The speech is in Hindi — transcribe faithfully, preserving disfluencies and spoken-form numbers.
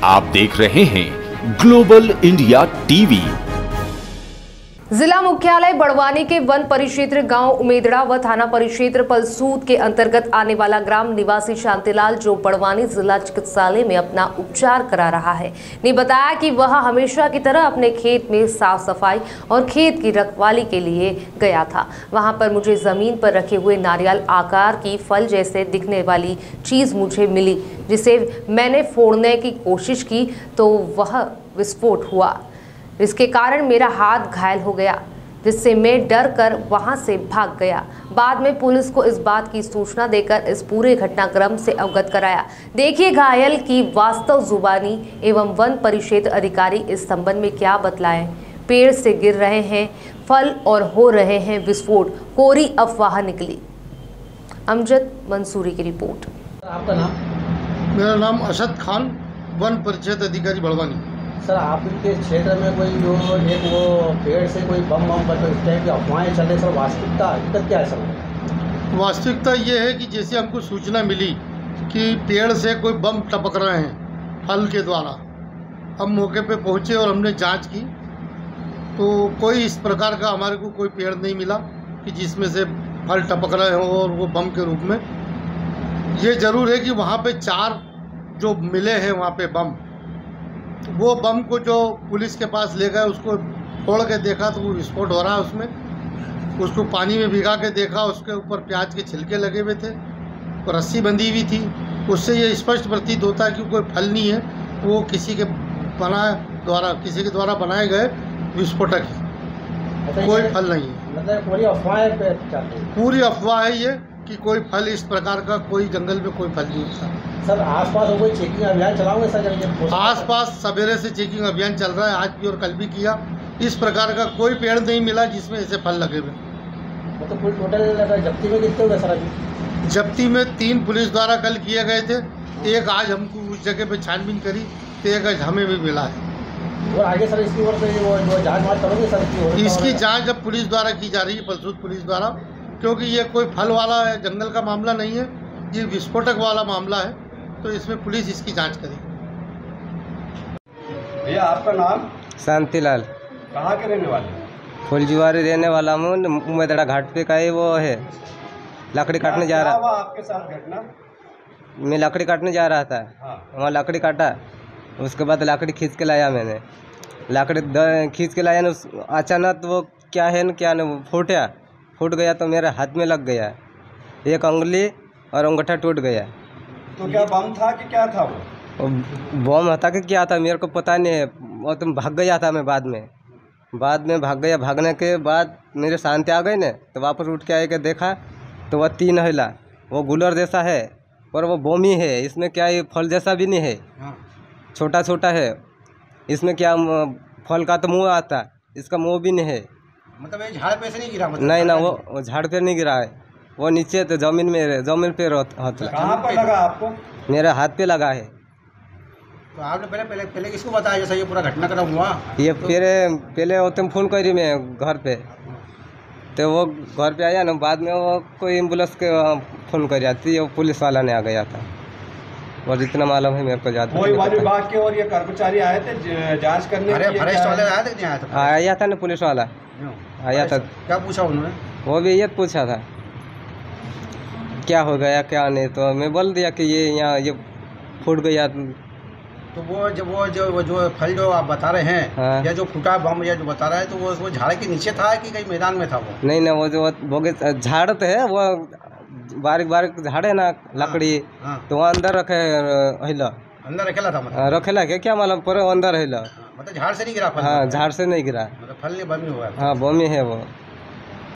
आप देख रहे हैं ग्लोबल इंडिया टीवी। जिला मुख्यालय बड़वानी के वन परिक्षेत्र गांव उमेदड़ा व थाना परिक्षेत्र पलसूद के अंतर्गत आने वाला ग्राम निवासी शांतिलाल, जो बड़वानी जिला चिकित्सालय में अपना उपचार करा रहा है, ने बताया कि वह हमेशा की तरह अपने खेत में साफ सफाई और खेत की रखवाली के लिए गया था। वहां पर मुझे जमीन पर रखे हुए नारियल आकार की फल जैसे दिखने वाली चीज मुझे मिली, जिसे मैंने फोड़ने की कोशिश की तो वह विस्फोट हुआ। इसके कारण मेरा हाथ घायल हो गया, जिससे मैं डर कर वहां से भाग गया। बाद में पुलिस को इस बात की सूचना देकर इस पूरे घटनाक्रम से अवगत कराया। देखिए घायल की वास्तव जुबानी एवं वन परिक्षेत्र अधिकारी इस संबंध में क्या बतलाएं। पेड़ से गिर रहे हैं फल और हो रहे हैं विस्फोट, कोरी अफवाह निकली। अमजद मंसूरी की रिपोर्ट। आपका नाम? मेरा नाम अशद खान, वन परिक्षेत्र अधिकारी बड़वानी। सर, आपके क्षेत्र में कोई जो एक वो पेड़ से कोई बम बम पर इस टाइप की अफवाहें चल रही, सर वास्तविकता हकीकत क्या है सर? वास्तविकता ये है कि जैसे हमको सूचना मिली कि पेड़ से कोई बम टपक रहे हैं फल के द्वारा, हम मौके पे पहुंचे और हमने जांच की तो कोई इस प्रकार का हमारे को कोई पेड़ नहीं मिला कि जिसमें से फल टपक रहे हों और वो बम के रूप में। ये ज़रूर है कि वहाँ पे चार जो मिले हैं वहाँ पे बम, वो बम को जो पुलिस के पास ले गए उसको फोड़ के देखा तो वो विस्फोट हो रहा है उसमें। उसको पानी में भिगा के देखा, उसके ऊपर प्याज के छिलके लगे हुए थे और रस्सी बंधी हुई थी। उससे ये स्पष्ट प्रतीत होता है कि कोई फल नहीं है, वो किसी के बनाए द्वारा किसी के द्वारा बनाए गए विस्फोटक है, कोई फल नहीं है। मतलब पूरी अफवाह है? पूरी अफवाह है ये कि कोई फल इस प्रकार का कोई जंगल में कोई फल नहीं होता। सर आसपास कोई चेकिंग अभियान चलाओगे सर? आसपास सवेरे से चेकिंग अभियान चल रहा है, आज भी और कल भी किया। इस प्रकार का कोई पेड़ नहीं मिला जिसमें ऐसे फल लगे हुए। मतलब कुल टोटल जब्ती में कितने हो गए सर अभी? जब्ती में तीन पुलिस द्वारा कल किए गए थे, एक आज हमको उस जगह पे छानबीन करी तो एक आज हमें भी मिला है। और आगे सर इसकी ओर से वो जो जाँच वाँच करोगे सर? इसकी जाँच अब पुलिस द्वारा की जा रही है, पलसूद पुलिस द्वारा, क्योंकि ये कोई फल वाला जंगल का मामला नहीं है, ये विस्फोटक वाला मामला है, तो इसमें पुलिस इसकी जांच करेगी। भैया आपका नाम? शांतिलाल। कहाँ के रहने वाले? फुलजुआरी रहने वाला हूँ, उमेदड़ा घाट पे का है वो है। लकड़ी काटने जा रहा। आपके साथ घटना? मैं लकड़ी काटने जा रहा था। हाँ। वहाँ लकड़ी काटा, उसके बाद लकड़ी खींच के लाया मैंने। लकड़ी खींच के लाया ना, अचानक वो क्या है न क्या न फूटा फूट गया तो मेरे हाथ में लग गया, एक उंगली और अंगूठा टूट गया। तो क्या बम था कि क्या था वो? बम था कि क्या था मेरे को पता नहीं है। वो तुम भाग गया था मैं बाद में बाद में भाग गया। भागने के बाद मेरे शांति आ गई ने, तो वापस उठ के आए के देखा तो वह तीन हिला, वो गुलर जैसा है और वो बोमी है। इसमें क्या ये फल जैसा भी नहीं है, छोटा छोटा है। इसमें क्या फल का तो मुँह आता, इसका मुँह भी नहीं है। मतलब ये झाड़ पे से नहीं गिरा? मतलब नहीं ना, वो झाड़ पे नहीं गिरा है, वो नीचे तो जमीन में जमीन पे होता। कहाँ पर लगा आपको? मेरे हाथ पे लगा है। तो आपने पहले पहले पहले किसको बताया जैसा ये पूरा घटनाक्रम हुआ? ये फिर पहले वो तुम फोन करी मैं घर पे, तो वो घर पे आया ना, बाद में वो कोई एम्बुलेंस के फोन कर आती, वो पुलिस वाला ने आ गया था। और जितना मालूम है मेरे को ज़्यादा। कोई वन विभाग के और ये कर्मचारी आए थे जांच करने? अरे फॉरेस्ट वाले आए थे? आया था आया था ना पुलिस वाला, आया था। क्या पूछा उन्होंने? वो भी ये पूछा था क्या हो गया क्या नहीं, तो मैं बोल दिया कि ये यहाँ ये फूट गया। तो वो जो वो जो वो जो फल जो आप बता रहे हैं, हाँ। या जो फूटा बम या जो बता रहा है, तो वो वो झाड़ के नीचे था कि कहीं मैदान में था वो? नहीं ना, वो जो वो झाड़ तो है, वो बारीक बारीक झाड़ है ना लकड़ी, हाँ। तो वो अंदर रखे हिला, अंदर रखेला था? मतलब रखेला क्या क्या मालूम, पर अंदर हिला। मतलब झाड़ से नहीं गिरा फल? हाँ, झाड़ से नहीं गिरा, मतलब फल नहीं बमी हुआ? हाँ बमी है वो।